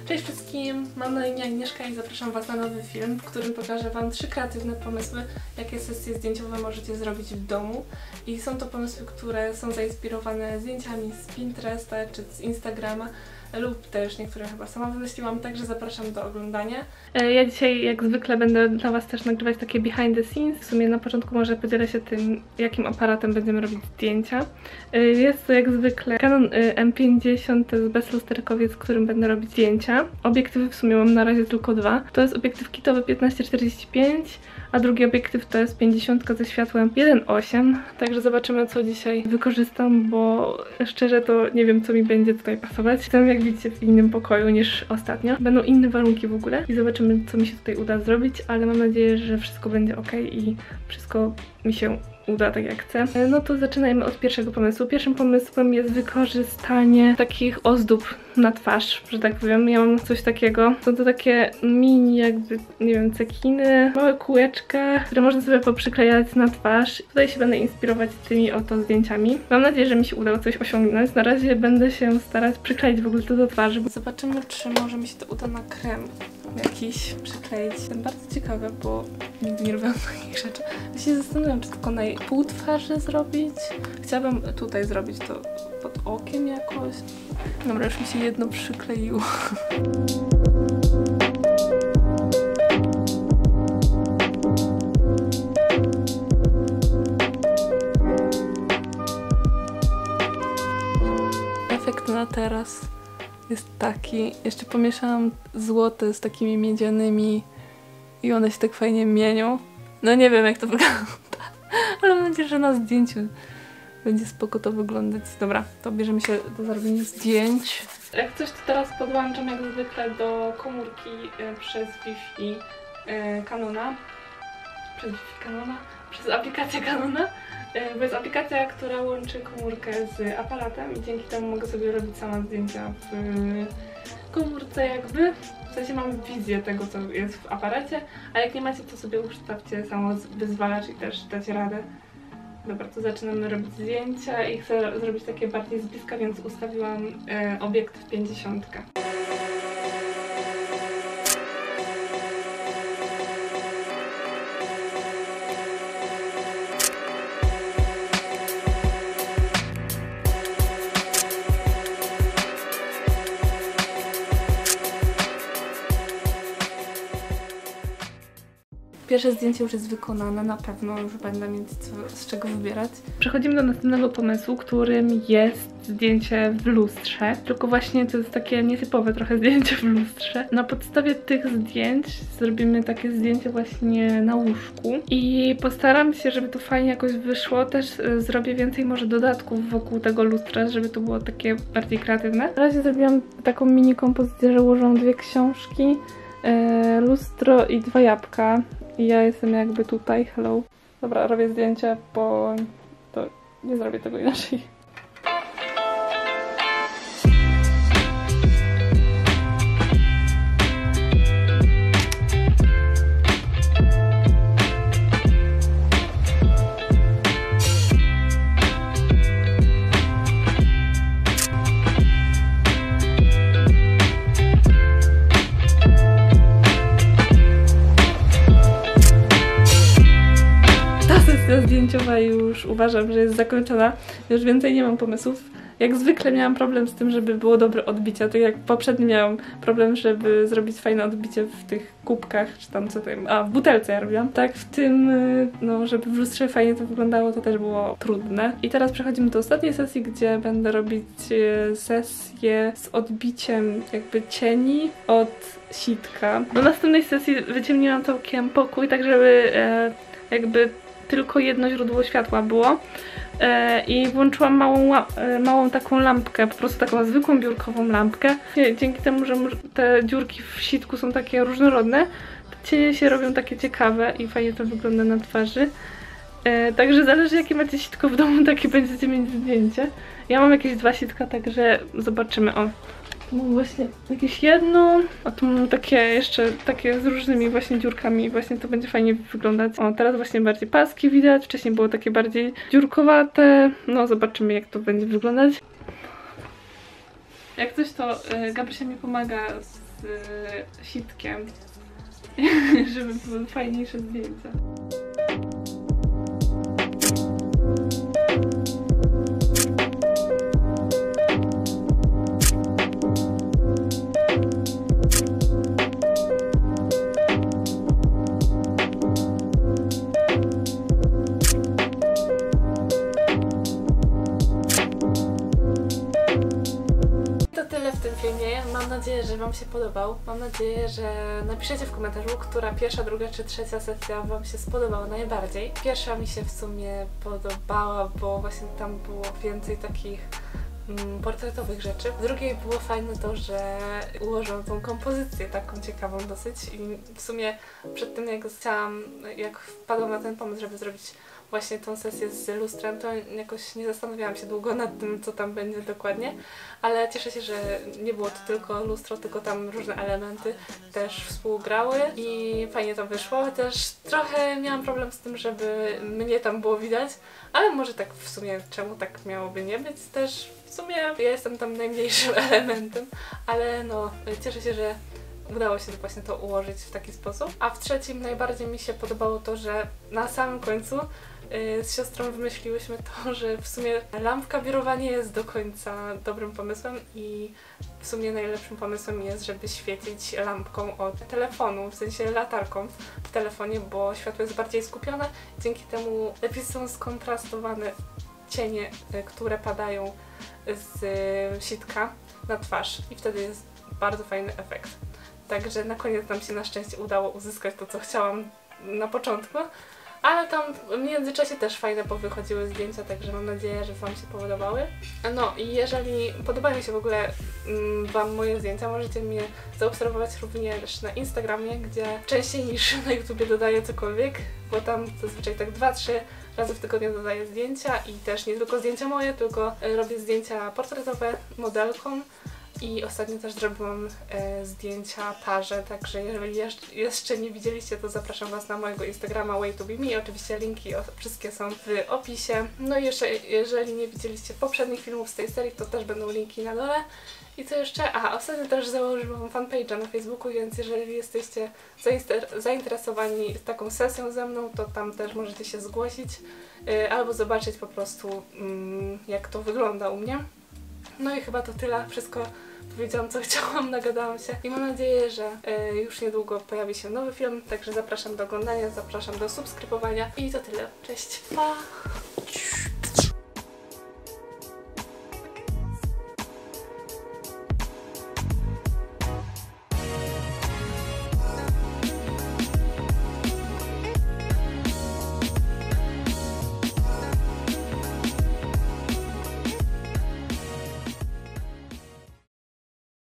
Cześć wszystkim, mam na imię Agnieszka i zapraszam Was na nowy film, w którym pokażę Wam 3 kreatywne pomysły, jakie sesje zdjęciowe możecie zrobić w domu. I są to pomysły, które są zainspirowane zdjęciami z Pinteresta czy z Instagrama lub też niektóre chyba sama wymyśliłam, także zapraszam do oglądania. Ja dzisiaj jak zwykle będę dla Was też nagrywać takie behind the scenes. W sumie na początku może podzielę się tym, jakim aparatem będziemy robić zdjęcia. Jest to jak zwykle Canon M50, to jest bezlusterkowiec, z którym będę robić zdjęcia. Obiektywy w sumie mam na razie tylko 2. To jest obiektyw kitowy 15-45, a drugi obiektyw to jest 50 ze światłem 1.8. Także zobaczymy, co dzisiaj wykorzystam, bo szczerze to nie wiem, co mi będzie tutaj pasować. Jestem, jak widzicie, w innym pokoju niż ostatnio. Będą inne warunki w ogóle i zobaczymy, co mi się tutaj uda zrobić, ale mam nadzieję, że wszystko będzie ok i wszystko mi się uda tak jak chcę. No to zaczynajmy od pierwszego pomysłu. Pierwszym pomysłem jest wykorzystanie takich ozdób na twarz, że tak powiem. Ja mam coś takiego. Są to takie mini jakby, nie wiem, cekiny, małe kółeczka, które można sobie poprzyklejać na twarz. Tutaj się będę inspirować tymi oto zdjęciami. Mam nadzieję, że mi się uda coś osiągnąć. Na razie będę się starać przykleić w ogóle to do twarzy. Zobaczymy, czy może mi się to uda na krem jakiś przykleić. Jestem bardzo ciekawa, bo nigdy nie robiłam takich rzeczy. Ja się zastanawiam, czy tylko na pół twarzy zrobić. Chciałabym tutaj zrobić to pod okiem jakoś. Dobra, już mi się jedno przykleiło. Efekt na teraz jest taki. Jeszcze pomieszałam złote z takimi miedzianymi i one się tak fajnie mienią. No nie wiem, jak to wygląda, ale mam nadzieję, że na zdjęciu będzie spoko to wyglądać. Dobra, to bierzemy się do zrobienia zdjęć. Jak coś, to teraz podłączam jak zwykle do komórki przez Wi-Fi Canona. Przez aplikację Canona. Bo jest aplikacja, która łączy komórkę z aparatem i dzięki temu mogę sobie robić sama zdjęcia w komórce jakby. W sensie mam wizję tego, co jest w aparacie, a jak nie macie, to sobie ustawcie samo wyzwalacz i też dacie radę. Dobra, to zaczynamy robić zdjęcia i chcę zrobić takie bardziej z bliska, więc ustawiłam obiektyw 50. Pierwsze zdjęcie już jest wykonane, na pewno już będę mieć z czego wybierać. Przechodzimy do następnego pomysłu, którym jest zdjęcie w lustrze. Tylko właśnie to jest takie nietypowe trochę zdjęcie w lustrze. Na podstawie tych zdjęć zrobimy takie zdjęcie właśnie na łóżku. I postaram się, żeby to fajnie jakoś wyszło. Też zrobię więcej może dodatków wokół tego lustra, żeby to było takie bardziej kreatywne. Na razie zrobiłam taką mini kompozycję, że ułożyłam 2 książki, lustro i 2 jabłka. I ja jestem jakby tutaj, hello. Dobra, robię zdjęcie, bo to nie zrobię tego inaczej. Zdjęciowa już uważam, że jest zakończona. Już więcej nie mam pomysłów. Jak zwykle miałam problem z tym, żeby było dobre odbicie. Tak jak poprzednio miałam problem, żeby zrobić fajne odbicie w tych kubkach, czy tam co tam. A, w butelce ja robiłam. Tak, w tym, no, żeby w lustrze fajnie to wyglądało, to też było trudne. I teraz przechodzimy do ostatniej sesji, gdzie będę robić sesję z odbiciem jakby cieni od sitka. Do następnej sesji wyciemniłam całkiem pokój, tak żeby jakby tylko jedno źródło światła było i włączyłam małą taką lampkę, po prostu taką zwykłą biurkową lampkę. Dzięki temu, że te dziurki w sitku są takie różnorodne, te cienie się robią takie ciekawe i fajnie to wygląda na twarzy. Także zależy, jakie macie sitko w domu, takie będziecie mieć zdjęcie. Ja mam jakieś 2 sitka, także zobaczymy. O, mam właśnie jakieś jedno, a tu mam takie jeszcze takie z różnymi właśnie dziurkami, właśnie to będzie fajnie wyglądać. O, teraz właśnie bardziej paski widać, wcześniej było takie bardziej dziurkowate. No zobaczymy, jak to będzie wyglądać. Jak coś, to Gabrysia mi pomaga z sitkiem, żeby były fajniejsze zdjęcia. W tym filmie. Mam nadzieję, że Wam się podobał. Mam nadzieję, że napiszecie w komentarzu, która pierwsza, druga czy trzecia sesja Wam się spodobała najbardziej. Pierwsza mi się w sumie podobała, bo właśnie tam było więcej takich portretowych rzeczy. W drugiej było fajne to, że ułożyłam tą kompozycję taką ciekawą dosyć i w sumie przed tym jak wpadłam na ten pomysł, żeby zrobić właśnie tą sesję z lustrem, to jakoś nie zastanawiałam się długo nad tym, co tam będzie dokładnie, ale cieszę się, że nie było to tylko lustro, tylko tam różne elementy też współgrały i fajnie to wyszło, chociaż trochę miałam problem z tym, żeby mnie tam było widać, ale może tak w sumie czemu tak miałoby nie być też. W sumie ja jestem tam najmniejszym elementem, ale no cieszę się, że udało się właśnie to ułożyć w taki sposób. A w trzecim najbardziej mi się podobało to, że na samym końcu z siostrą wymyśliłyśmy to, że w sumie lampka biurowa nie jest do końca dobrym pomysłem i w sumie najlepszym pomysłem jest, żeby świecić lampką od telefonu, w sensie latarką w telefonie, bo światło jest bardziej skupione, dzięki temu lepiej są skontrastowane cienie, które padają z sitka na twarz i wtedy jest bardzo fajny efekt. Także na koniec nam się na szczęście udało uzyskać to, co chciałam na początku, ale tam w międzyczasie też fajne powychodziły zdjęcia, także mam nadzieję, że Wam się podobały. No i jeżeli podobają się w ogóle Wam moje zdjęcia, możecie mnie zaobserwować również na Instagramie, gdzie częściej niż na YouTubie dodaję cokolwiek, bo tam zazwyczaj tak 2-3 razy w tygodniu dodaję zdjęcia i też nie tylko zdjęcia moje, tylko robię zdjęcia portretowe modelkom. I ostatnio też zrobiłam zdjęcia parze, także jeżeli jeszcze nie widzieliście, to zapraszam Was na mojego Instagrama way2beme i oczywiście linki wszystkie są w opisie. No i jeszcze, jeżeli nie widzieliście poprzednich filmów z tej serii, to też będą linki na dole. I co jeszcze? Ostatnio też założyłam fanpage'a na Facebooku, więc jeżeli jesteście zainteresowani taką sesją ze mną, to tam też możecie się zgłosić albo zobaczyć po prostu jak to wygląda u mnie. No i chyba to tyle. Wszystko powiedziałam, co chciałam, nagadałam się i mam nadzieję, że już niedługo pojawi się nowy film, także zapraszam do oglądania, zapraszam do subskrybowania i to tyle. Cześć, pa!